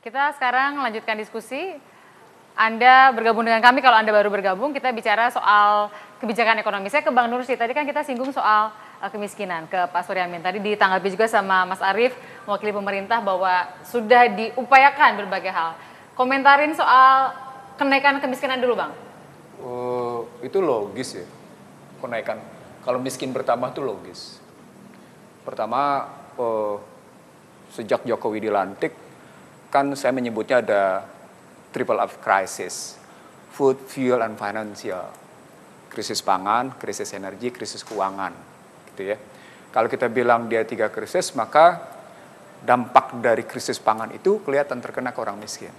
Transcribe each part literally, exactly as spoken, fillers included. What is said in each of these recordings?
Kita sekarang lanjutkan diskusi. Anda bergabung dengan kami kalau Anda baru bergabung, kita bicara soal kebijakan ekonomi. Saya ke Bang Nursi, tadi kan kita singgung soal uh, kemiskinan, ke Pak Suryamin. Tadi ditanggapi juga sama Mas Arief, mewakili pemerintah bahwa sudah diupayakan berbagai hal. Komentarin soal kenaikan kemiskinan dulu, Bang. Uh, itu logis ya, kenaikan. Kalau miskin bertambah itu logis. Pertama, uh, sejak Jokowi dilantik, kan saya menyebutnya ada triple F crisis, food, fuel, and financial. Krisis pangan, krisis energi, krisis keuangan, gitu ya. Kalau kita bilang dia tiga krisis, maka dampak dari krisis pangan itu kelihatan terkena ke orang miskin.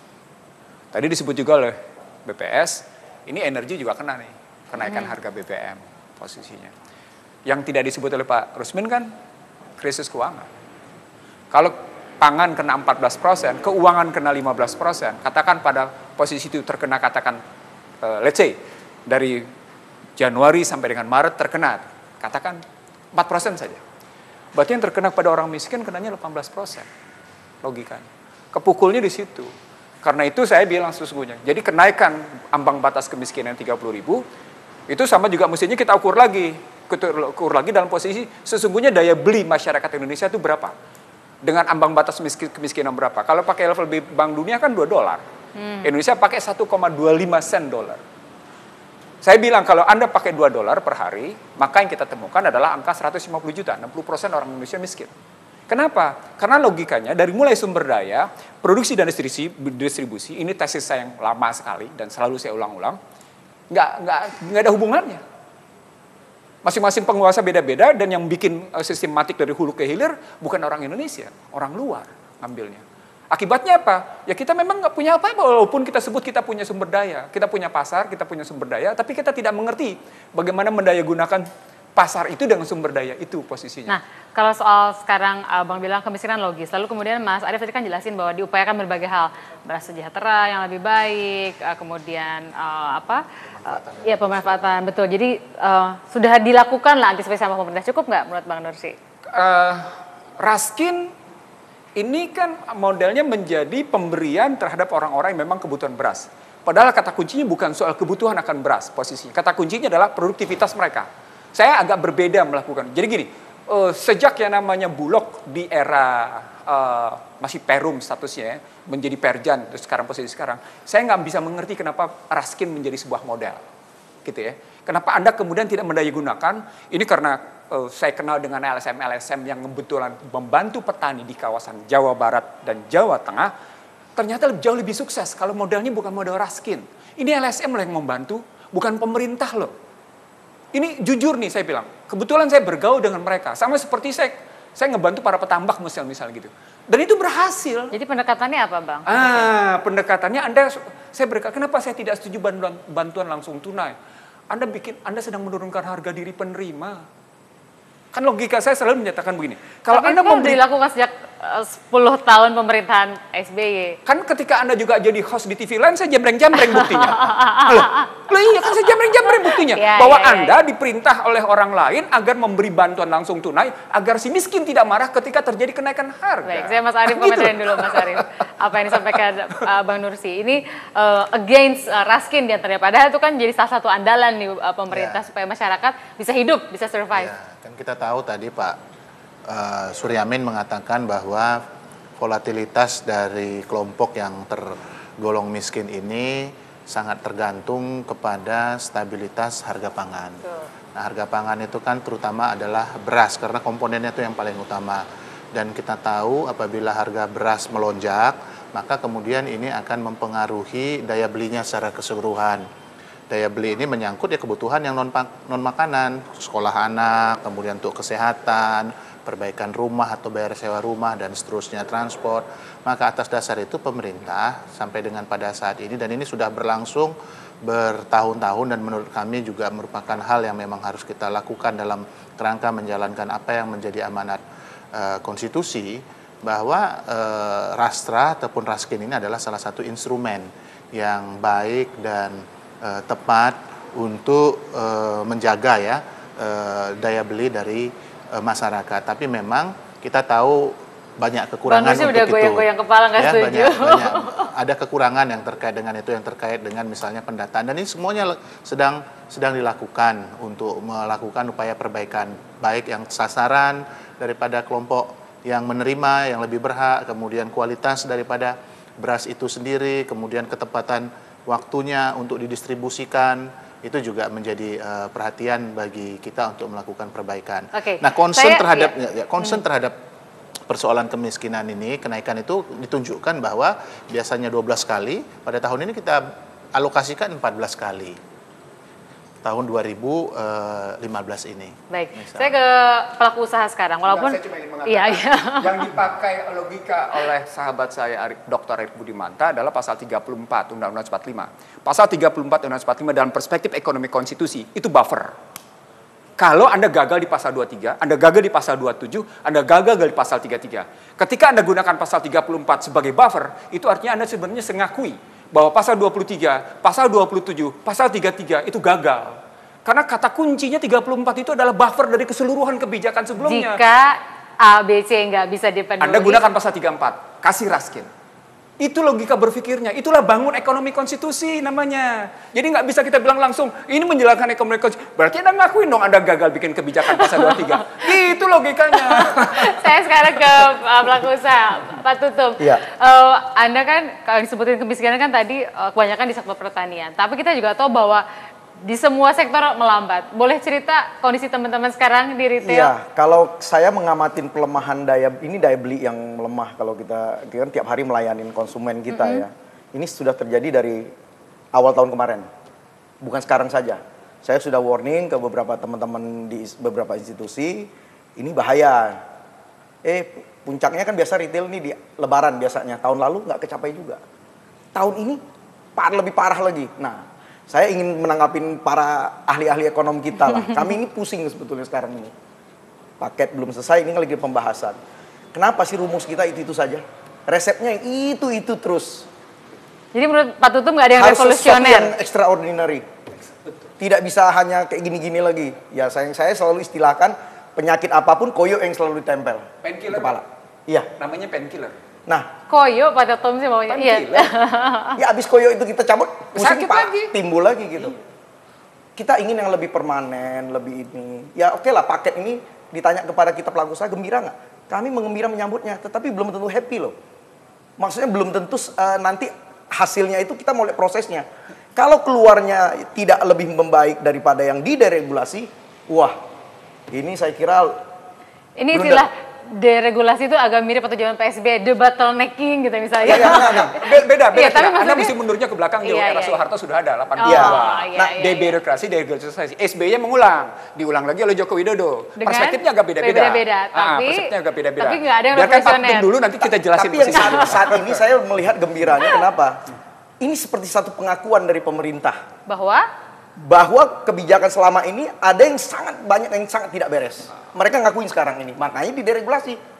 Tadi disebut juga oleh B P S, ini energi juga kena nih, kenaikan hmm. harga B B M posisinya. Yang tidak disebut oleh Pak Rusmin kan krisis keuangan. Kalau pangan kena empat belas persen, keuangan kena lima belas persen. Katakan pada posisi itu terkena, katakan, uh, let's say, dari Januari sampai dengan Maret terkena, katakan empat persen saja. Berarti yang terkena pada orang miskin kenanya delapan belas persen. Logikanya. Kepukulnya di situ. Karena itu saya bilang sesungguhnya. Jadi kenaikan ambang batas kemiskinan tiga puluh ribu, itu sama juga mestinya kita ukur lagi. Kita ukur lagi dalam posisi sesungguhnya daya beli masyarakat Indonesia itu berapa. Dengan ambang batas kemiskinan berapa? Kalau pakai level Bank Dunia kan dua dolar. Hmm. Indonesia pakai satu koma dua lima sen dolar. Saya bilang kalau Anda pakai dua dolar per hari, maka yang kita temukan adalah angka seratus lima puluh juta, enam puluh persen orang Indonesia miskin. Kenapa? Karena logikanya dari mulai sumber daya, produksi dan distribusi, distribusi ini tesis saya yang lama sekali dan selalu saya ulang-ulang, nggak nggak nggak ada hubungannya. Masing-masing penguasa beda-beda dan yang bikin uh, sistematik dari hulu ke hilir bukan orang Indonesia, orang luar ngambilnya. Akibatnya apa? Ya kita memang nggak punya apa-apa walaupun kita sebut kita punya sumber daya, kita punya pasar, kita punya sumber daya, tapi kita tidak mengerti bagaimana mendayagunakan pasar itu dengan sumber daya itu posisinya. Nah, kalau soal sekarang Abang bilang kemiskinan logis, lalu kemudian Mas Arief tadi kan jelasin bahwa diupayakan berbagai hal, beras sejahtera yang lebih baik, kemudian uh, apa? Uh, ya pemanfaatan, betul. Jadi uh, sudah dilakukan lah antisipasi sama pemerintah, cukup nggak menurut Bang Nursi? Uh, Raskin ini kan modelnya menjadi pemberian terhadap orang-orang yang memang kebutuhan beras. Padahal kata kuncinya bukan soal kebutuhan akan beras posisinya. Kata kuncinya adalah produktivitas mereka. Saya agak berbeda melakukan. Jadi gini, uh, sejak yang namanya Bulog di era uh, masih Perum statusnya, menjadi Perjan, terus sekarang posisi sekarang, saya nggak bisa mengerti kenapa Raskin menjadi sebuah model, gitu ya. Kenapa Anda kemudian tidak mendayagunakan? Ini karena uh, saya kenal dengan L S M-L S M yang kebetulan membantu petani di kawasan Jawa Barat dan Jawa Tengah, ternyata jauh lebih sukses kalau modelnya bukan model Raskin. Ini L S M loh yang membantu, bukan pemerintah loh. Ini jujur nih saya bilang, kebetulan saya bergaul dengan mereka, sama seperti saya saya ngebantu para petambak misal misal gitu. Dan itu berhasil. Jadi pendekatannya apa, Bang? Ah, pendekatannya Anda, saya berkata, kenapa saya tidak setuju bantuan, bantuan langsung tunai? Anda bikin, Anda sedang menurunkan harga diri penerima. Kan logika saya selalu menyatakan begini. Kalau Tapi Anda itu mau beli, dilakukan sejak uh, sepuluh tahun pemerintahan S B Y. Kan ketika Anda juga jadi host di T V lain, saya jamreng-jamreng buktinya. Loh, loh iya kan saya jamreng-jamreng buktinya. Ya, bahwa ya, ya, Anda ya. diperintah oleh orang lain agar memberi bantuan langsung tunai, agar si miskin tidak marah ketika terjadi kenaikan harga. Baik, saya Mas Arief Gitu. komentarin dulu Mas Arief. Apa yang disampaikan uh, Bang Nursi. Ini uh, against uh, Raskin diantaranya. Padahal itu kan jadi salah satu andalan nih uh, pemerintah ya. supaya masyarakat bisa hidup, bisa survive. Ya, kan kita tahu tadi Pak uh, Suryamin mengatakan bahwa volatilitas dari kelompok yang tergolong miskin ini sangat tergantung kepada stabilitas harga pangan. Betul. Nah, harga pangan itu kan terutama adalah beras karena komponennya itu yang paling utama. Dan kita tahu apabila harga beras melonjak, maka kemudian ini akan mempengaruhi daya belinya secara keseluruhan. Daya beli ini menyangkut ya kebutuhan yang non non makanan, sekolah anak, kemudian untuk kesehatan, perbaikan rumah atau bayar sewa rumah dan seterusnya, transport. Maka atas dasar itu pemerintah sampai dengan pada saat ini, dan ini sudah berlangsung bertahun-tahun dan menurut kami juga merupakan hal yang memang harus kita lakukan dalam kerangka menjalankan apa yang menjadi amanat uh, konstitusi, bahwa uh, Rastra ataupun Raskin ini adalah salah satu instrumen yang baik dan Uh, tepat untuk uh, menjaga ya uh, daya beli dari uh, masyarakat. Tapi memang kita tahu banyak kekurangan Bang Nusi untuk udah itu. goyang-goyang kepala nggak Ya, setuju. banyak, banyak ada kekurangan yang terkait dengan itu, yang terkait dengan misalnya pendataan, dan ini semuanya sedang sedang dilakukan untuk melakukan upaya perbaikan, baik yang sasaran daripada kelompok yang menerima yang lebih berhak, kemudian kualitas daripada beras itu sendiri, kemudian ketepatan waktunya untuk didistribusikan, itu juga menjadi uh, perhatian bagi kita untuk melakukan perbaikan. Oke, Nah, concern saya- terhadap iya. ya, concern Hmm. terhadap persoalan kemiskinan ini, kenaikan itu ditunjukkan bahwa biasanya dua belas kali, pada tahun ini kita alokasikan empat belas kali. Tahun dua ribu lima belas ini. Baik, Misal. saya ke pelaku usaha sekarang. Walaupun Enggak, saya cuma ingin mengatakan, iya, iya. yang dipakai logika oleh sahabat saya doktor Arief Budimanta adalah pasal tiga puluh empat Undang-Undang empat puluh lima. Pasal tiga puluh empat Undang-Undang empat puluh lima dalam perspektif ekonomi konstitusi itu buffer. Kalau Anda gagal di pasal dua puluh tiga, Anda gagal di pasal dua puluh tujuh, Anda gagal di pasal tiga puluh tiga. Ketika Anda gunakan pasal tiga puluh empat sebagai buffer, itu artinya Anda sebenarnya mengakui bahwa pasal dua puluh tiga, pasal dua puluh tujuh, pasal tiga puluh tiga itu gagal. Karena kata kuncinya tiga puluh empat itu adalah buffer dari keseluruhan kebijakan sebelumnya. Jika A, B, C nggak bisa dipenuhi. Anda gunakan pasal tiga puluh empat, kasih raskin. Itu logika berpikirnya, itulah bangun ekonomi konstitusi namanya. Jadi nggak bisa kita bilang langsung, ini menjalankan ekonomi konstitusi. Berarti Anda ngakuin dong Anda gagal bikin kebijakan pasal dua puluh tiga. Itu logikanya. Saya sekarang ke uh, pelaku usaha, Pak Tutup. Iya. Uh, Anda kan, kalau disebutin kemiskinan kan tadi uh, kebanyakan di sektor pertanian. Tapi kita juga tahu bahwa di semua sektor melambat. Boleh cerita kondisi teman-teman sekarang di retail? Iya, kalau saya mengamatin pelemahan daya, ini daya beli yang melemah kalau kita, kita kan tiap hari melayanin konsumen kita Mm-hmm. ya. Ini sudah terjadi dari awal tahun kemarin, bukan sekarang saja. Saya sudah warning ke beberapa teman-teman di beberapa institusi, ini bahaya. Eh, puncaknya kan biasa retail ini di Lebaran biasanya, tahun lalu nggak kecapai juga. Tahun ini par lebih parah lagi. Nah, saya ingin menanggapin para ahli-ahli ekonomi kita lah. Kami ini pusing sebetulnya sekarang ini. Paket belum selesai, ini lagi pembahasan. Kenapa sih rumus kita itu-itu saja? Resepnya yang itu-itu terus. Jadi menurut Pak Tutup nggak ada yang Harus sesuatu revolusioner? yang extraordinary. Tidak bisa hanya kayak gini-gini lagi. Ya saya, saya selalu istilahkan penyakit apapun koyo yang selalu ditempel di Painkiller. kepala. Iya. Namanya painkiller. Nah, Koyo Pak Tutup sih maunya. Iya. ya abis koyo itu kita cabut, pusing Sakit pak, lagi. timbul lagi gitu. Kita ingin yang lebih permanen, lebih ini. Ya oke lah, paket ini ditanya kepada kita pelaku usaha, gembira nggak? Kami mengembira menyambutnya, tetapi belum tentu happy loh. Maksudnya belum tentu uh, nanti hasilnya itu kita mau lihat prosesnya. Kalau keluarnya tidak lebih membaik daripada yang dideregulasi, wah, ini saya kira Ini blunder. istilah deregulasi itu agak mirip atau zaman P S B, the bottlenecking gitu misalnya. Ya, ya, nah, nah. Be- Beda, beda. Iya, tapi tidak. Anda maksudnya- mesti mundurnya ke belakang di Iya, era iya. Soeharto sudah ada, delapan Oh, puluh dua. iya, Nah, iya, debirokrasi, deregulasi. S B Y mengulang, diulang lagi oleh Joko Widodo. Dengan Perspektifnya agak beda-beda. beda-beda, Ah, tapi- persepsinya agak beda-beda. tapi nggak ada yang Biarkan Pak revolusioner. Tutup dulu, nanti kita jelasin Tapi yang posisi. saat, saat ini saya melihat gembiranya, kenapa? Ini seperti satu pengakuan dari pemerintah Bahwa bahwa kebijakan selama ini ada yang sangat banyak yang sangat tidak beres. Mereka ngakuin sekarang ini, makanya dideregulasi.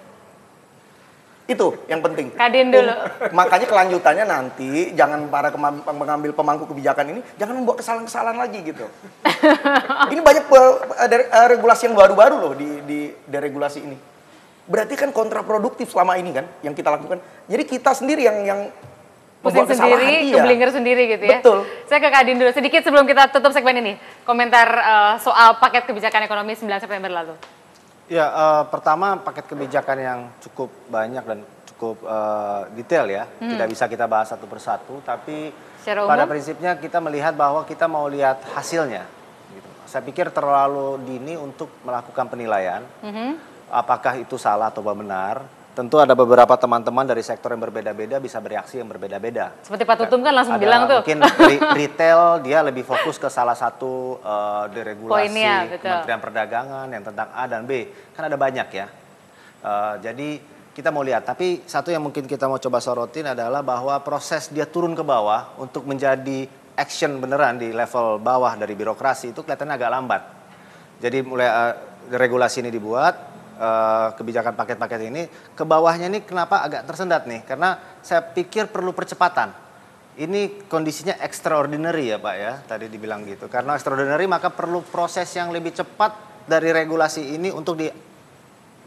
Itu yang penting. Kadin dulu. Um, makanya kelanjutannya nanti jangan para kema- pengambil pemangku kebijakan ini jangan membuat kesalahan-kesalahan lagi gitu. Ini banyak pe- de- eh, regulasi yang baru-baru loh di, di deregulasi ini. Berarti kan kontraproduktif selama ini kan yang kita lakukan. Jadi kita sendiri yang yang pusing membuat kesalahan, sendiri, iya. keblinger sendiri gitu ya. Betul. Saya ke Kadin dulu sedikit sebelum kita tutup segmen ini. Komentar uh, soal paket kebijakan ekonomi sembilan September lalu. Ya, eh, pertama paket kebijakan yang cukup banyak dan cukup eh, detail ya. Tidak bisa kita bahas satu persatu, tapi Secara pada umum? prinsipnya kita melihat bahwa kita mau lihat hasilnya. Gitu. Saya pikir terlalu dini untuk melakukan penilaian. Apakah itu salah atau benar. Tentu ada beberapa teman-teman dari sektor yang berbeda-beda bisa bereaksi yang berbeda-beda. Seperti Pak Tutum kan langsung Ada bilang tuh. mungkin re- retail dia lebih fokus ke salah satu uh, deregulasi Poinnya, betul. Kementerian Perdagangan yang tentang A dan B. Kan ada banyak ya. Uh, jadi kita mau lihat. Tapi satu yang mungkin kita mau coba sorotin adalah bahwa proses dia turun ke bawah untuk menjadi action beneran di level bawah dari birokrasi itu kelihatannya agak lambat. Jadi mulai uh, regulasi ini dibuat, Uh, kebijakan paket-paket ini ke bawahnya ini kenapa agak tersendat nih, karena saya pikir perlu percepatan. Ini kondisinya extraordinary ya Pak ya, tadi dibilang gitu. Karena extraordinary maka perlu proses yang lebih cepat dari regulasi ini untuk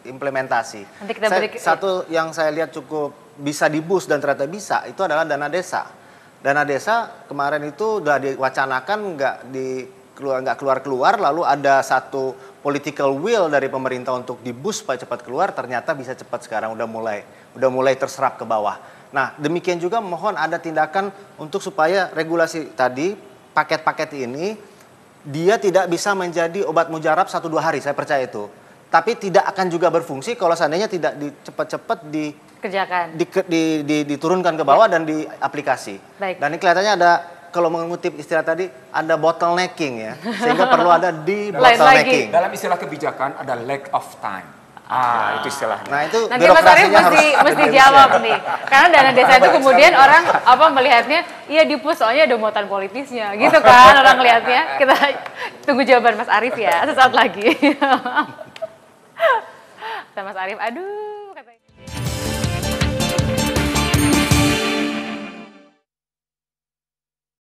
implementasi. Nanti kita Saya- beri- satu yang saya lihat cukup bisa di-boost dan ternyata bisa, itu adalah dana desa. Dana desa kemarin itu udah diwacanakan nggak di keluar nggak keluar-keluar, lalu ada satu political will dari pemerintah untuk di-boost supaya cepat keluar, ternyata bisa cepat sekarang udah mulai udah mulai terserap ke bawah. Nah, demikian juga mohon ada tindakan untuk supaya regulasi tadi, paket-paket ini dia tidak bisa menjadi obat mujarab satu dua hari, saya percaya itu. Tapi tidak akan juga berfungsi kalau seandainya tidak di, cepat-cepat di, Kerjakan. di, di, di, diturunkan ke bawah dan di aplikasi. Baik. Dan ini kelihatannya ada, kalau mengutip istilah tadi, ada bottlenecking ya, sehingga perlu ada di Lain lagi. bottlenecking. Dalam istilah kebijakan ada lack of time. Ah, itu istilahnya. Nah itu Nanti Mas Arief birokrasinya harus mesti, mesti jawab nih. Karena dana desa itu kemudian orang apa melihatnya, iya di-push soalnya ada muatan politisnya. Gitu kan orang lihatnya. Kita tunggu jawaban Mas Arief ya, sesaat lagi. Kata Mas Arief, aduh